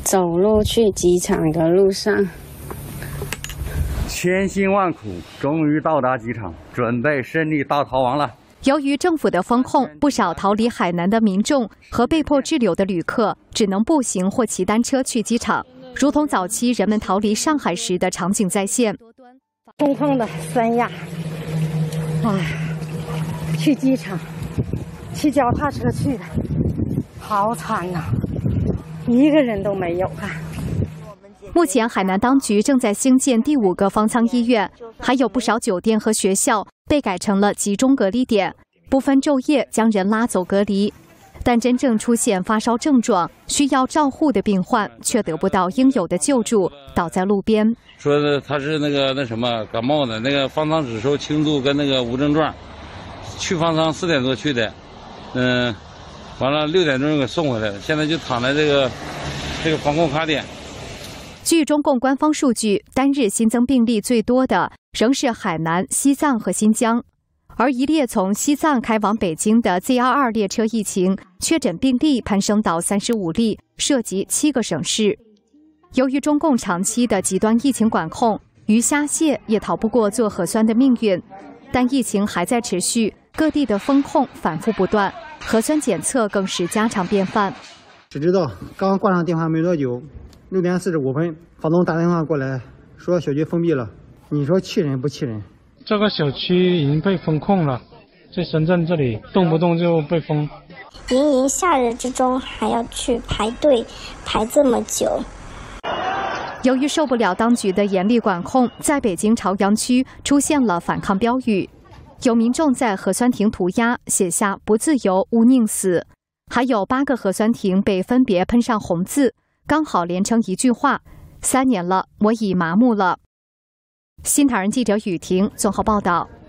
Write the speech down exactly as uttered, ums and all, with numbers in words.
走路去机场的路上， 千辛万苦，终于到达机场，准备顺利大逃亡了。 由于政府的封控，不少逃离海南的民众和被迫滞留的旅客只能步行或骑单车去机场，如同早期人们逃离上海时的场景再现。 空旷的三亚，哎，去机场，骑脚踏车去的，好惨呐、啊，一个人都没有啊。 目前，海南当局正在兴建第五个方舱医院，还有不少酒店和学校被改成了集中隔离点，不分昼夜将人拉走隔离。但真正出现发烧症状、需要照护的病患，却得不到应有的救助，倒在路边。 说他是那个那什么感冒的，那个方舱只收轻度跟那个无症状。去方舱四点多去的，嗯，完了六点钟给送回来了，现在就躺在这个这个防控卡点。 据中共官方数据，单日新增病例最多的仍是海南、西藏和新疆，而一列从西藏开往北京的 Z 二二列车疫情确诊病例攀升到三十五例，涉及七个省市。由于中共长期的极端疫情管控，鱼虾蟹也逃不过做核酸的命运。但疫情还在持续，各地的封控反复不断，核酸检测更是家常便饭。 只知道刚挂上电话没多久，六点四十五分，房东打电话过来说小区封闭了。你说气人不气人？ 这个小区已经被封控了，在深圳这里动不动就被封。 炎炎夏日之中还要去排队排这么久。 由于受不了当局的严厉管控，在北京朝阳区出现了反抗标语，有民众在核酸亭涂鸦，写下“不自由，勿宁死”，还有八个核酸亭被分别喷上红字，刚好连成一句话：“三年了，我已麻木了。”新唐人记者雨婷综合报道。